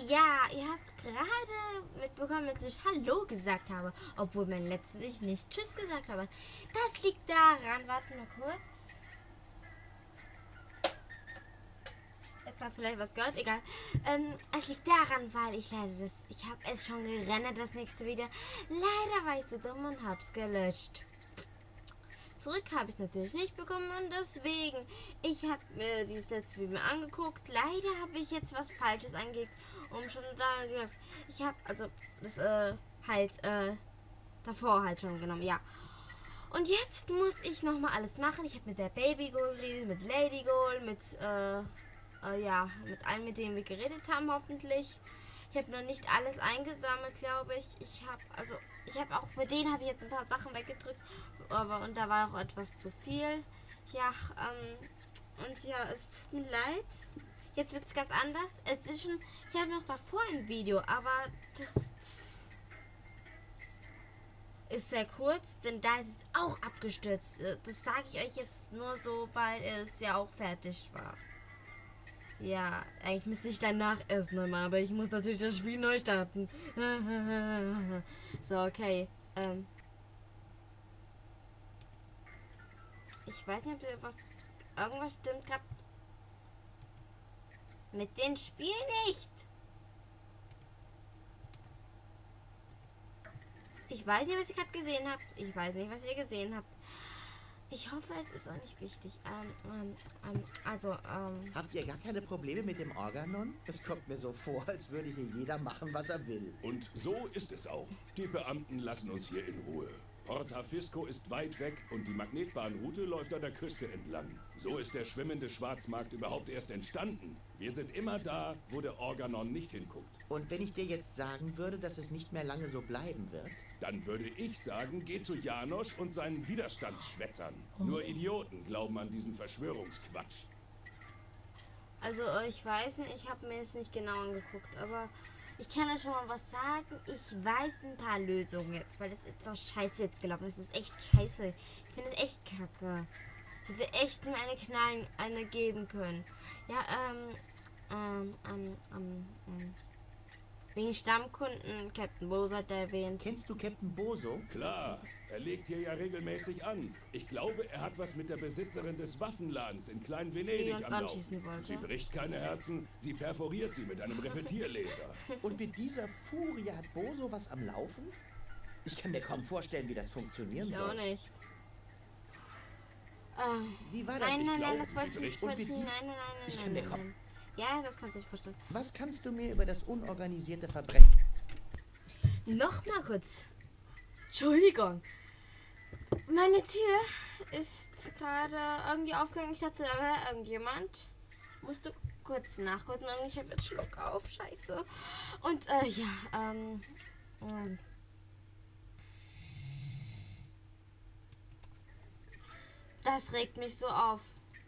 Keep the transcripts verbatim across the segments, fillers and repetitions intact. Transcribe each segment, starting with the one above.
Ja, ihr habt gerade mitbekommen, dass ich Hallo gesagt habe, obwohl man letztlich nicht Tschüss gesagt habe. Das liegt daran, warte mal kurz. Jetzt hat vielleicht was gehört, egal. Ähm, es liegt daran, weil ich leider das, ich habe es schon gerennt, das nächste Video. Leider war ich so dumm und hab's gelöscht. Zurück habe ich natürlich nicht bekommen und deswegen, ich habe mir dieses letzte Video angeguckt. Leider habe ich jetzt was Falsches angeklickt, um schon da gedacht. Ich habe also das äh, halt äh, davor halt schon genommen, ja. Und jetzt muss ich nochmal alles machen. Ich habe mit der Baby Goal geredet, mit Lady Goal, mit äh, äh, ja, mit allen, mit denen wir geredet haben, hoffentlich. Ich habe noch nicht alles eingesammelt, glaube ich. Ich habe also ich habe auch mit denen habe ich jetzt ein paar Sachen weggedrückt, aber und da war auch etwas zu viel. Ja, ähm, und ja, es tut mir leid. Jetzt wird es ganz anders. Es ist schon, ich habe noch davor ein Video, aber das ist sehr kurz, denn da ist es auch abgestürzt. Das sage ich euch jetzt nur so, weil es ja auch fertig war. Ja, eigentlich müsste ich danach erst nochmal, aber ich muss natürlich das Spiel neu starten. So, okay. Ähm. Ich weiß nicht, ob ihr was. Irgendwas stimmt gerade. Mit dem Spiel nicht. Ich weiß nicht, was ihr gerade gesehen habt. Ich weiß nicht, was ihr gesehen habt. Ich hoffe, es ist auch nicht wichtig. Ähm, ähm, ähm, also, ähm... Habt ihr gar keine Probleme mit dem Organon? Es kommt mir so vor, als würde hier jeder machen, was er will. Und so ist es auch. Die Beamten lassen uns hier in Ruhe. Porta Fisco ist weit weg und die Magnetbahnroute läuft an der Küste entlang. So ist der schwimmende Schwarzmarkt überhaupt erst entstanden. Wir sind immer da, wo der Organon nicht hinguckt. Und wenn ich dir jetzt sagen würde, dass es nicht mehr lange so bleiben wird? Dann würde ich sagen, geh zu Janosch und seinen Widerstandsschwätzern. Nur Idioten glauben an diesen Verschwörungsquatsch. Also, ich weiß nicht, ich habe mir es nicht genau angeguckt, aber ich kann euch schon mal was sagen. Ich weiß ein paar Lösungen jetzt, weil das ist doch scheiße jetzt gelaufen. Das ist echt scheiße. Ich finde es echt kacke. Ich hätte echt mir eine Knallen, eine geben können. Ja, ähm, ähm, ähm, ähm, ähm. Wegen Stammkunden, Captain Boso hat er erwähnt. Kennst du Captain Boso? Klar, er legt hier ja regelmäßig an. Ich glaube, er hat was mit der Besitzerin des Waffenladens in Klein-Venedig am Laufen. Sie bricht keine Herzen, sie perforiert sie mit einem Repetierlaser. Und mit dieser Furie hat Boso was am Laufen? Ich kann mir kaum vorstellen, wie das funktionieren ich soll. Ich auch nicht. Ähm, wie war das? Nein, nein, glaube, nein, das wollte ich nicht. Das wollte ich nicht. Nein, nein, nein, ich nein, kann mir nein, kaum. nein. Ja, das kannst du nicht vorstellen. Was kannst du mir über das unorganisierte Verbrechen... Noch mal kurz. Entschuldigung. Meine Tür ist gerade irgendwie aufgegangen. Ich dachte, da wäre irgendjemand. Musste kurz nachgucken. Ich habe jetzt Schluck auf. Scheiße. Und, äh, ja, ähm... ähm das regt mich so auf.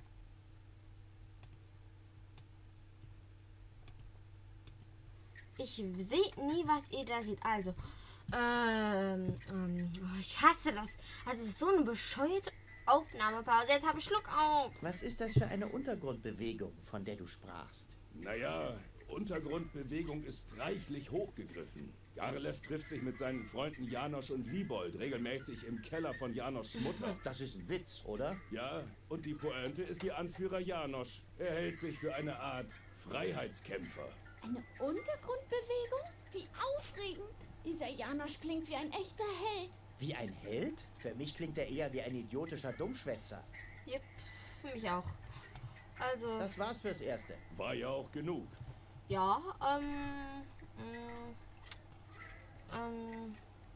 Ich sehe nie, was ihr da seht. Also, ähm, ähm, oh, ich hasse das. Also, es ist so eine bescheuerte Aufnahmepause. Jetzt habe ich Schluck auf. Was ist das für eine Untergrundbewegung, von der du sprachst? Naja, Untergrundbewegung ist reichlich hochgegriffen. Garelev trifft sich mit seinen Freunden Janosch und Liebold regelmäßig im Keller von Janoschs Mutter. Das ist ein Witz, oder? Ja, und die Pointe ist ihr Anführer Janosch. Er hält sich für eine Art Freiheitskämpfer. Eine Untergrundbewegung? Wie aufregend. Dieser Janosch klingt wie ein echter Held. Wie ein Held? Für mich klingt er eher wie ein idiotischer Dummschwätzer. Yep, für mich auch. Also... Das war's fürs Erste. War ja auch genug. Ja, ähm... ähm... ähm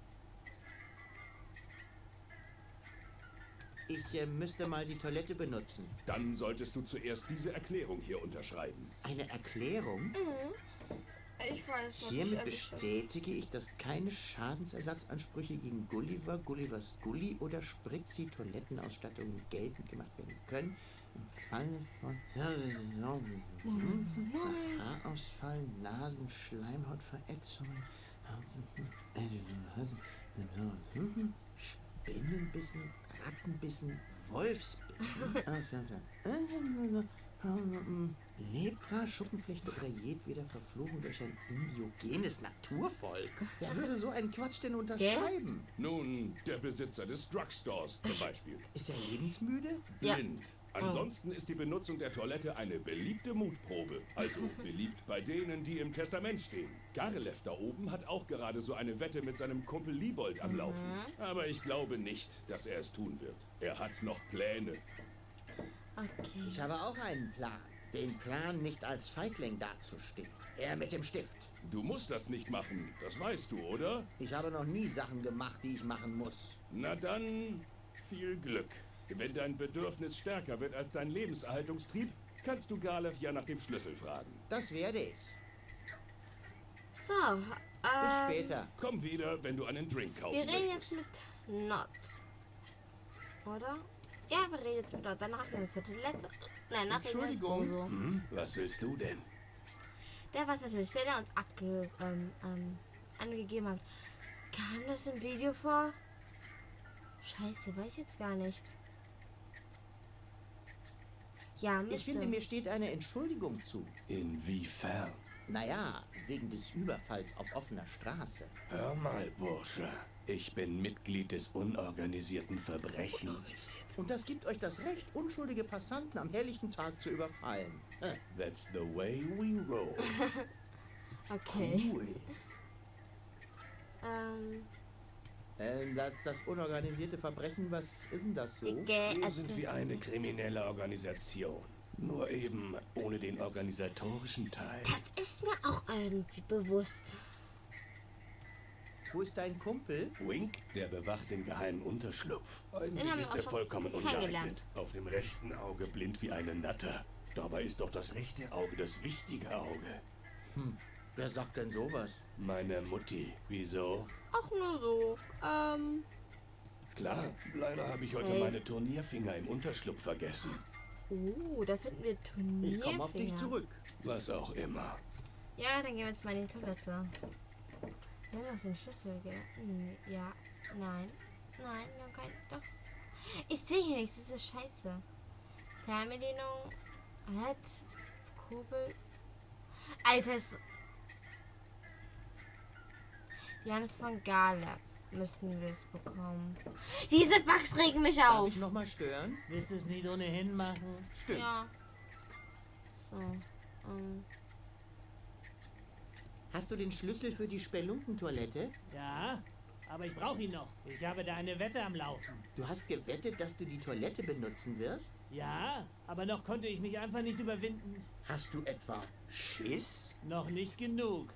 Ich äh, müsste mal die Toilette benutzen. Dann solltest du zuerst diese Erklärung hier unterschreiben. Eine Erklärung? Mhm. Ich weiß nicht. Hiermit bestätige ich, dass keine Schadensersatzansprüche gegen Gulliver, Gullivers Gulli oder Spritzi-Toilettenausstattungen geltend gemacht werden können. Im Falle von Haarausfall, Nasen, Schleimhautverätzungen, Spinnenbissen, Rattenbissen, Wolfsbissen. Lepra, Schuppenflechte oder jedweder verflogen durch ein indiogenes Naturvolk. Wer würde so einen Quatsch denn unterschreiben? Nun, der Besitzer des Drugstores zum Beispiel. Ist er lebensmüde? Ja. Blind. Ansonsten ist die Benutzung der Toilette eine beliebte Mutprobe. Also beliebt bei denen, die im Testament stehen. Garelev da oben hat auch gerade so eine Wette mit seinem Kumpel Liebold am Laufen. Aber ich glaube nicht, dass er es tun wird. Er hat noch Pläne. Okay. Ich habe auch einen Plan. Den Plan, nicht als Feigling dazustehen. Er mit dem Stift. Du musst das nicht machen, das weißt du, oder? Ich habe noch nie Sachen gemacht, die ich machen muss. Na dann, viel Glück. Wenn dein Bedürfnis stärker wird als dein Lebenserhaltungstrieb, kannst du Garlev ja nach dem Schlüssel fragen. Das werde ich. So, Bis ähm, später. Komm wieder, wenn du einen Drink kaufen wir reden möchtest. jetzt mit Not. Oder? Ja, wir reden jetzt mit Not. Danach gehen wir zur Toilette. Nein, nach Entschuldigung. So. Hm? Was willst du denn? Der, was natürlich der uns abge, ähm, ähm, angegeben hat. Kam das im Video vor? Scheiße, weiß ich jetzt gar nicht. Ja, müsste. Ich finde, mir steht eine Entschuldigung zu. Inwiefern? Naja, wegen des Überfalls auf offener Straße. Hör mal, Bursche. Ich bin Mitglied des unorganisierten Verbrechens. Und das gibt euch das Recht, unschuldige Passanten am helllichten Tag zu überfallen. Äh, That's the way we roll. Okay. cool. Ähm, Ähm, das, das unorganisierte Verbrechen, was ist denn das so? Wir sind wie eine kriminelle Organisation. Nur eben ohne den organisatorischen Teil. Das ist mir auch irgendwie bewusst. Wo ist dein Kumpel? Wink, der bewacht den geheimen Unterschlupf. Den haben Eigentlich wir ist auch er schon vollkommen kennengelernt. ungeeignet. Auf dem rechten Auge blind wie eine Natter. Dabei ist doch das rechte Auge das wichtige Auge. Wer sagt denn sowas? Meine Mutti. Wieso? Auch nur so. Ähm, Klar, leider habe ich heute Hey. meine Turnierfinger im Unterschlupf vergessen. oh, da finden wir Turnierfinger. Ich komme auf dich zurück. Was auch immer. Ja, dann gehen wir jetzt mal in die Toilette. Wir haben noch den Schlüssel, gell? Nee, ja, nein, nein, noch kein, doch. Ich sehe hier nichts, das ist scheiße. Fernbedienung, Head, Kurbel. Altes. Wir haben es von Garlev. Müssten wir es bekommen. Diese Bugs regen mich Darf auf. ich nochmal stören? Willst du es nicht ohnehin machen? Stimmt. Ja. So. Ähm. Hast du den Schlüssel für die Spelunkentoilette? Ja, aber ich brauche ihn noch. Ich habe da eine Wette am Laufen. Du hast gewettet, dass du die Toilette benutzen wirst? Ja, aber noch konnte ich mich einfach nicht überwinden. Hast du etwa Schiss? Noch nicht genug.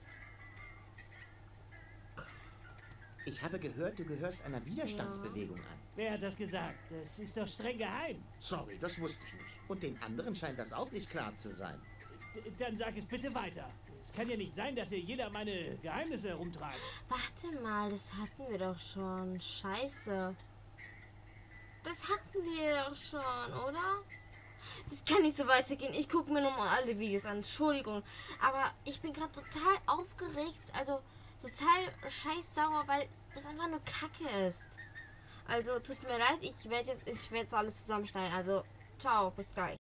Ich habe gehört, du gehörst einer Widerstandsbewegung an. Wer hat das gesagt? Das ist doch streng geheim. Sorry, das wusste ich nicht. Und den anderen scheint das auch nicht klar zu sein. D dann sag es bitte weiter. Es kann ja nicht sein, dass ihr jeder meine Geheimnisse herumtragt. Warte mal, das hatten wir doch schon. Scheiße. Das hatten wir doch schon, oder? Das kann nicht so weitergehen. Ich gucke mir nochmal alle Videos an. Entschuldigung. Aber ich bin gerade total aufgeregt. Also total scheißsauer, weil das einfach nur Kacke ist. Also tut mir leid. Ich werde jetzt, ich werde jetzt alles zusammenschneiden. Also ciao, bis gleich.